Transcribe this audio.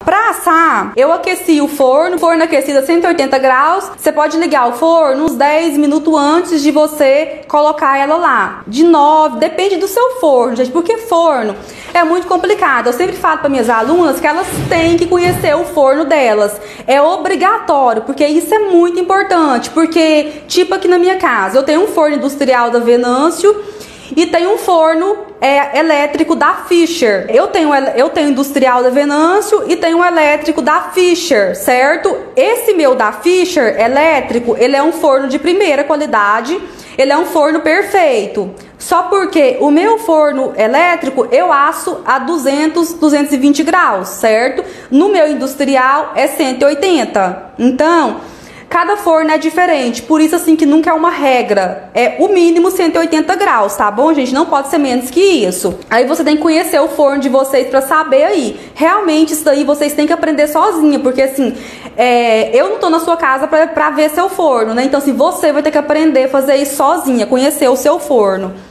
Pra assar, eu aqueci o forno aquecido a 180 graus. Você pode ligar o forno uns 10 minutos antes de você colocar ela lá. De 9, depende do seu forno, gente, porque forno é muito complicado. Eu sempre falo para minhas alunas que elas têm que conhecer o forno delas. É obrigatório, porque isso é muito importante. Porque, tipo aqui na minha casa, eu tenho um forno industrial da Venâncio e tenho um forno elétrico da Fischer. Eu tenho industrial da Venâncio e tenho um elétrico da Fischer, certo? Esse meu da Fischer elétrico, ele é um forno de primeira qualidade. Ele é um forno perfeito. Só porque o meu forno elétrico eu asso a 200, 220 graus, certo? No meu industrial é 180. Então, cada forno é diferente, por isso assim que nunca é uma regra. É o mínimo 180 graus, tá bom, gente? Não pode ser menos que isso. Aí você tem que conhecer o forno de vocês pra saber aí. Realmente isso daí vocês têm que aprender sozinha, porque assim, eu não tô na sua casa pra ver seu forno, né? Então assim, você vai ter que aprender a fazer isso sozinha, conhecer o seu forno.